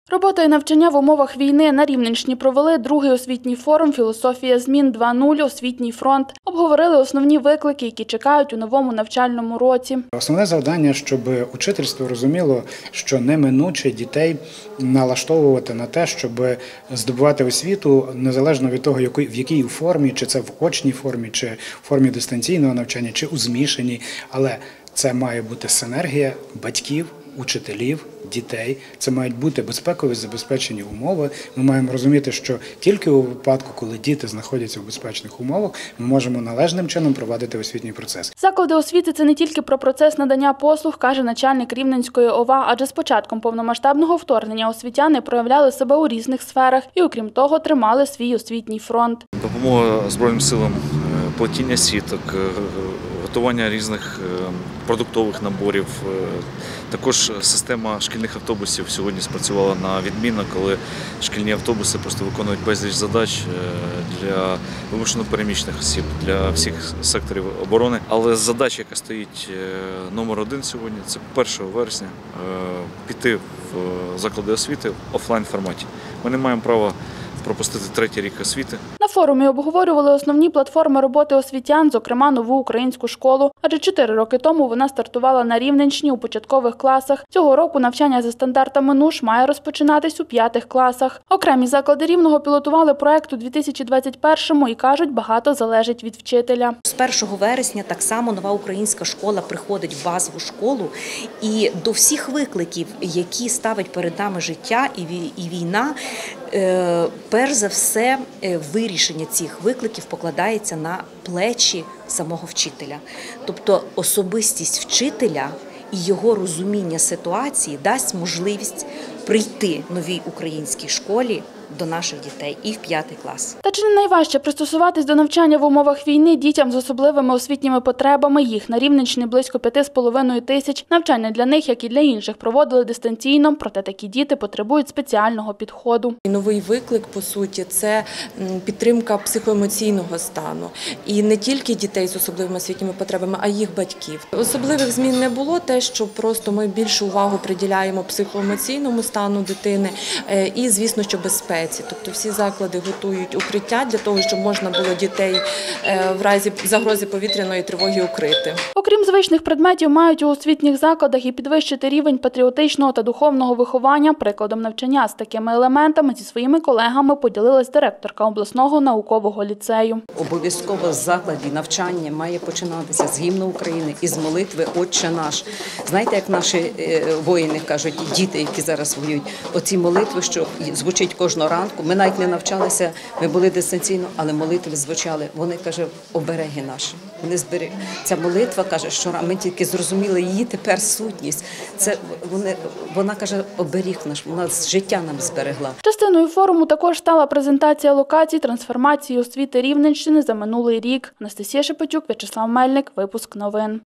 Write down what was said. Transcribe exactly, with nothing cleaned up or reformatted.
Робота і навчання в умовах війни на Рівненщині провели другий освітній форум «Філософія змін два нуль. Освітній фронт». Обговорили основні виклики, які чекають у новому навчальному році. Основне завдання, щоб учительство розуміло, що неминуче дітей налаштовувати на те, щоб здобувати освіту незалежно від того, в якій формі, чи це в очній формі, чи в формі дистанційного навчання, чи у змішаній, але це має бути синергія батьків, учителів, дітей. Це мають бути безпекові забезпечені умови. Ми маємо розуміти, що тільки у випадку, коли діти знаходяться в безпечних умовах, ми можемо належним чином провадити освітній процес. Заклади освіти – це не тільки про процес надання послуг, каже начальник Рівненської ОВА, адже з початком повномасштабного вторгнення освітяни проявляли себе у різних сферах і, окрім того, тримали свій освітній фронт. Допомога Збройним силам, плетіння сіток, готування різних продуктових наборів. Також система шкільних автобусів сьогодні спрацювала на відмінно, коли шкільні автобуси просто виконують безліч задач для вимушено переміщених осіб, для всіх секторів оборони. Але задача, яка стоїть номер один сьогодні, це першого вересня піти в заклади освіти в офлайн форматі. Ми не маємо права пропустити третій рік освіти. На форумі обговорювали основні платформи роботи освітян, зокрема нову українську школу. Адже чотири роки тому вона стартувала на Рівненщині у початкових класах. Цього року навчання за стандартами НУШ має розпочинатись у п'ятих класах. Окремі заклади Рівного пілотували проект у дві тисячі двадцять першому і кажуть, багато залежить від вчителя. З першого вересня так само нова українська школа приходить в базову школу, і до всіх викликів, які ставить перед нами життя і війна, перш за все, вирішення цих викликів покладається на плечі самого вчителя. Тобто особистість вчителя і його розуміння ситуації дасть можливість прийти новій українській школі до наших дітей і в п'ятий клас. Та чи не найважче пристосуватись до навчання в умовах війни дітям з особливими освітніми потребами? Їх на Рівненщині близько п'яти з половиною тисяч. Навчання для них, як і для інших, проводили дистанційно, проте такі діти потребують спеціального підходу. Новий виклик, по суті, це підтримка психоемоційного стану. І не тільки дітей з особливими освітніми потребами, а їх батьків. Особливих змін не було, те, що просто ми більшу увагу приділяємо психоемоційному стану дитини і, звісно, що безпеці. Тобто всі заклади готують укриття для того, щоб можна було дітей в разі загрози повітряної тривоги укрити. Окрім звичних предметів, мають у освітніх закладах і підвищити рівень патріотичного та духовного виховання. Прикладом навчання з такими елементами зі своїми колегами поділилась директорка обласного наукового ліцею. Обов'язково в закладі навчання має починатися з гімну України і з молитви «Отче наш». Знаєте, як наші воїни кажуть, діти, які зараз воюють, оці молитви, що звучить кожного ранку. Ми навіть не навчалися, ми були дистанційно, але молитви звучали. Вони, каже, обереги наші. Вони зберегли. Ця молитва, каже, що ми тільки зрозуміли її тепер сутність. Це вони, вона, каже, оберіг наш, вона життя нам зберегла. Частиною форуму також стала презентація локацій трансформації освіти Рівненщини за минулий рік. Анастасія Шепетюк, В'ячеслав Мельник, випуск новин.